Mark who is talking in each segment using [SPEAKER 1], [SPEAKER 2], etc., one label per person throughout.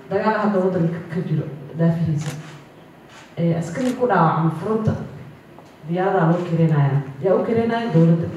[SPEAKER 1] dagaal hadda waddanka ka jiro daafihiisa askari ku dhaawacma furunta diyaaradaa loo kareenaya yaa u kareenaya dowladda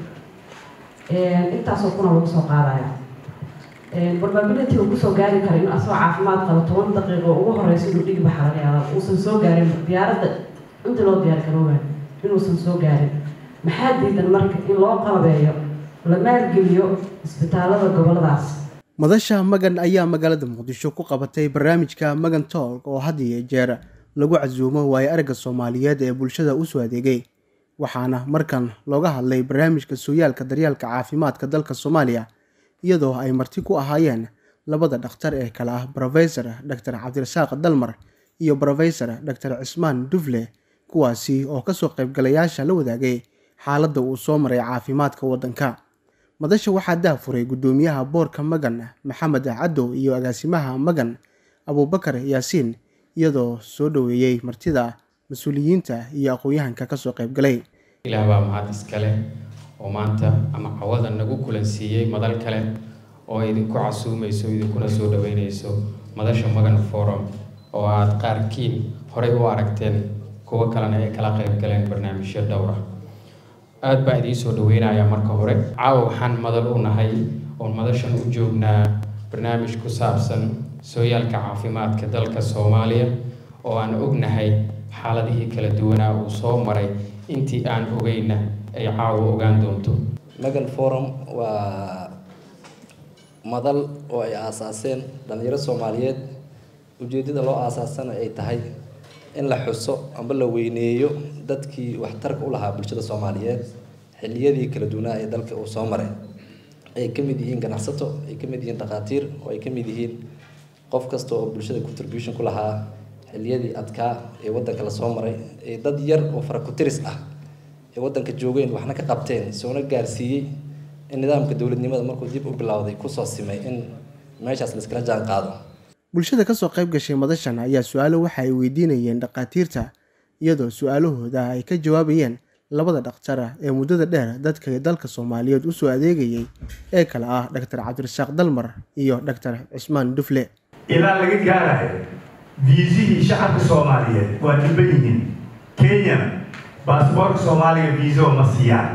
[SPEAKER 1] intaasoo kuna lagu soo qaadaya probability uu kusoo gaari kara inuu asagoo caafimaad qabo 10 daqiiqo ugu horeysa inuu dhigi baxa laga yaabaa uusan soo gaarin diyaaradda inta loo diyaar garoobay inuusan soo gaarin maxaa diidan marka in loo qalabeeyo la maalgeliyo isbitaalada goboladaas
[SPEAKER 2] madasha Magan ayaa magaalada Muqdisho ku qabatay barnaamijka Magan Talk oo had iyo jeer lagu casuumo waayo aragga Soomaaliyeed ee bulshada u soo adeegay waxaana markan looga hadlay barnaamijka sooyaalka daryeelka caafimaadka dalka Soomaaliya iyadoo ay marti ku ahaayeen labada dhakhtar ee kala ah Professor Dr. Cabdirasaaq Dalmar iyo Professor Dr. Cismaan Dufle kuwaasi oo ka soo qaybgalayaasha la wadaagay xaaladda uu soo maray caafimaadka waddanka madasha waxaa daafuray gudoomiyaha boorka Magan Maxamed Cadow iyo agaasimaha Magan Abubakar Yaasiin iyadoo soo dhaweeyay martida mas'uuliyiinta iyo aqoonyahanka ka soo qaybgalay
[SPEAKER 3] ilaahay baa mahad iskale oo maanta ama cawada nagu kulansiiyay madal kale oo idinku casuumayso idinkuna soo dhaweynayso madasha Magan Forum oo aad qaarkiin horey u aragteen kuwa kalena ay kala qayb galeen barnaamijyo dhowr ah aad baa idin soo dhaweynaya marka hore caawa waxaan madal u nahay oo madashan u joognaa barnaamij ku saabsan sooyaalka caafimaadka dalka Soomaaliya oo aan ognahay xaaladihii kala duwanaa uu soo maray intii aan ogeyna ay caawa ogaan doonto
[SPEAKER 4] Magan Forum waa madal oo ay aasaaseen dhalinyaro Soomaaliyeed ujeedada loo aasaasana ay tahay in la xuso ama la weyneeyo dadkii waxtarka u lahaa bulshada Soomaaliyeed xilliyadii kala duwanaa ee dalka uu soo maray ay ka mid yihiin ganacsato ay ka mid yihiin dhaqaatiir oo ay ka mid yihiin qof kasta oo bulshada contribution ku lahaa xilliyadii adkaa ee waddanka la soo maray ee dad yar oo faraku-tiris ah ee waddanka joogeen waxna ka qabteen soona gaarsiiyey in nidaamka dowladnimada markuu dib u bilowday ku soo simay in meeshaas la iskala jaan qaado
[SPEAKER 2] bulshada ka soo qayb gashay madashan ayaa su'aalo waxa ay weydiinayeen dhaqaatiirta iyadoo su'aalahooda ay ka jawaabayeen labada dhakhtar ee muddada dheer dadka dalka Soomaaliyeed u soo adeegayay ee kala ah Dr. Cabdirasaaq Dalmar iyo Dr. Cismaan Dufle
[SPEAKER 5] ilaa laga gaarayo viisihii shacabka Soomaaliyeed waa dhibayihiin Kenya baasaboorka Soomaaliya viiso ma siiyaan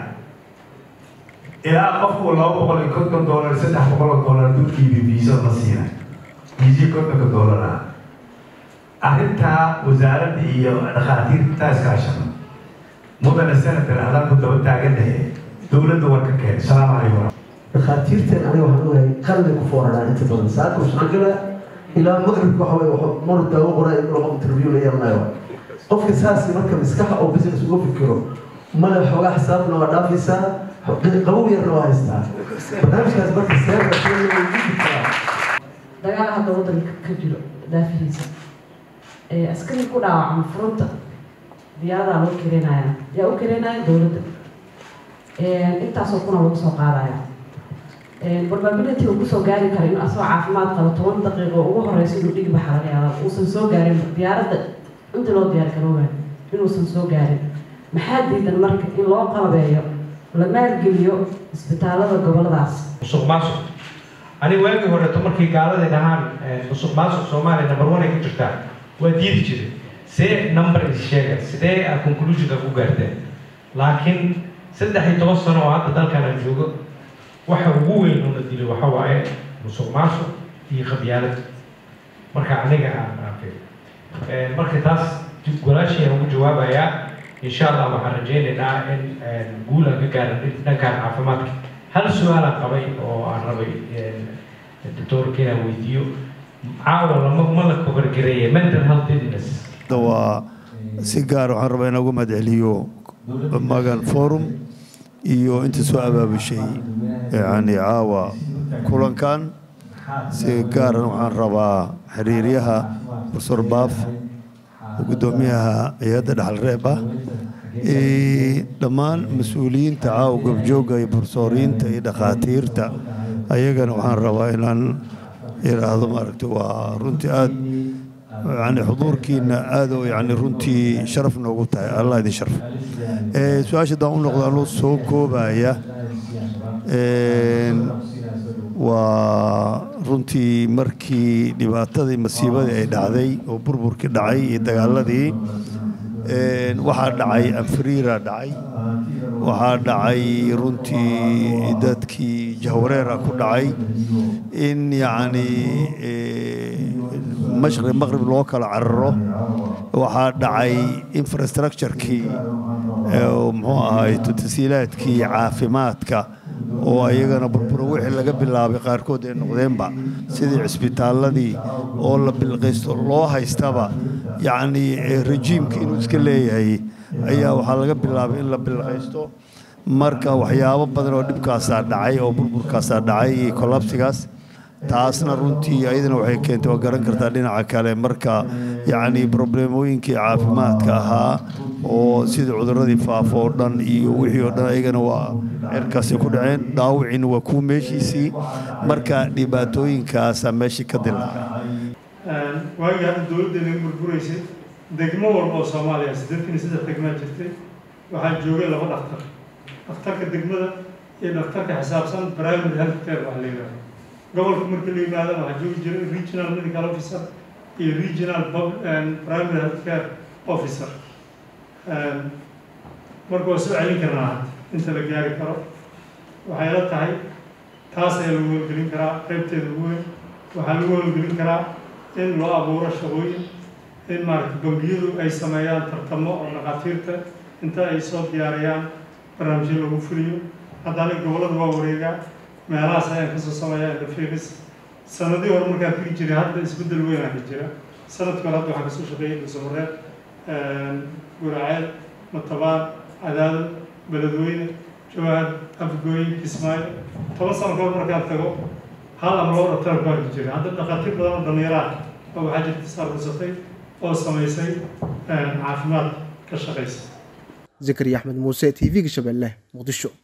[SPEAKER 5] ilaa qofku $250 $300 dulkiiba viiso ma siiyaan viisi $50 arrintaa wasaaradda iyo dhaqaatiirta iskaashada mudane senator hadaan ku daba taagannahay dowladda warka keen salaam calaykum
[SPEAKER 6] dhaqaatiirtan aniga waxaan ogahay qalbi ku fooraraan inta badan saaka shaqada ilaa maghribka waxa way mar daawo qoray in loo interview la yeelanayo qofka saasi marka miskaxa oo business ugu fikiro mala xogaa xisaabna waa dhaafaysaa qabow yarna waa haystaa barnaamijkaas marka seerka
[SPEAKER 1] dagaal hadda waddanka ka jiro daafihiisa askari ku dhaawacma furunta diyaaradaa loo kareenaya yaa u kareenaya dowladda intaasoo kuna lagu soo qaadaya probability uu kusoo gaari kara inuu asagoo caafimaad qabo 10 daqiiqo ugu horeysa inuu dhigi baxa laga yaabaa uusan soo gaarin diyaaradda inta loo diyaar garoobay inuusan soo gaarin maxaa diidan marka in loo qalabeeyo la maalgeliyo isbitaalada goboladaas
[SPEAKER 7] musuqmaasuq ani waagii horeeto markii gaalada dhahaan musuqmaasuq Soomaaliya number 1 ay ku jirtaa waa diidi jiray see number is sheegay sidee conclusion-ka ku gaartay laakiin 13 sano oo hadda dalkan aan joogo waxa ugu weyn oo la dilay waxa waaye musuqmaasuq iyo qabyaalad marka aniga aan arkay marka taas golaashii aan ugu jawaabayaa insha Allah waxaan rajaynaynaa in guul aan ka gaarno dhankaan caafimaadka hal su'aal aan qabay oo aan rabay doctor Kina weydiiyo caawa lama la cover gareeyay mental health illness
[SPEAKER 8] waa si gaar waxaan rabaa inaan ugu mahadceliyo Magan Forum iyo inta soo abaabushay yani caawa kulankan si gaar waxaan rabaa xiriiryaha Professor Baaf gudoomiyaha hay'adda dhaxal reeb ah dhammaan mas'uuliyiinta caawa goobjooga iyo professoriinta iyo dhaqaatiirta ayagana waxaan rabaa inaan iraahdo maaragtay waa runtii aad يعني حضوركينا هذا يعني رنتي شرفنا وقتها الله يدي شرف سؤال داون نقطة نص كوبايا waa runtii markii dhibaatadii masiibadii ay dhacday oo burburkii dhacay iyo dagaaladii waxaa dhacay anfariira dhacay waxaa dhacay runtii dadkii jahwareera ku dhacay in yacni mashriq maqrib loo kala cararo waxaa dhacay infrastructure-kii muxuu ahaay tasiilaadkii caafimaadka oo ayagana burbura wixii laga bilaabay qaarkood ay noqdeenba sidii cisbitaaladii oo la bilqaysto loo haystaba yacni rejiimka inuu iska leeyahay ayaa waxaa laga bilaabay in la bilqaysto marka waxyaabo badan oo dhibkaasaa dhacay oo burburkaasaa dhacay iyo kollabsigaas taasna runtii ayadana waxay keentay waa garan kartaa dhinaca kale marka yacni probleemooyinkii caafimaadka ahaa oo sida cuduradii faafo oo dhan iyo wixii oo dhan ayagana waa cirkaasi ku dhaceen dhaawiciina waa kuu meeshiisii marka dhibaatooyinkaasaa meeshii ka dilaacay
[SPEAKER 9] waagii hadda dowladdeena u burburaysay degmo walba oo Soomaaliya 83 degmo jirtay waxaa joogay 2 dhakhtar dhakhtarka degmada iyo dhakhtarka xisaabsan primary health care wax la yiraahdo gobolka markii la yimaado waxaa joogi jiray regional medical officer iyo regional primary health care officer marka waa soo celin karnaa inta la gaari karo waxay la tahay taas ayaa lagu howlgelin karaa qaybteeda ugu weyn waxaa lagu howlgelin karaa in loo abuuro shaqooyin in maaragta bangiyadu ay sameeyaan tartamo oo dhakhaatiirta inta ay soo diyaariyaan barnaamijyo lagu fuliyo haddana gobollada waa wareegaa meelahaas ayaan kasoo sameeyaa interference sanadii hore markaan tegi jiray hadda isbeddel weyn aa ka jira sanadka hore hadda waxaan kasoo shaqeeyay dhuusamareeb guraceel matabaan cadaado beledweyne jawahar afgooy kismaayo 10 sano kahor markaan tago hal ama 2 dhaktar ku arki jiray hadda dhakhaatiir badan oo dhallinyaraad oo waxaa jirta saarkusatay oo samaysay caafimaad ka shaqaysa
[SPEAKER 2] zakariya axmed muuse TV-ga Shabeelle Muqdisho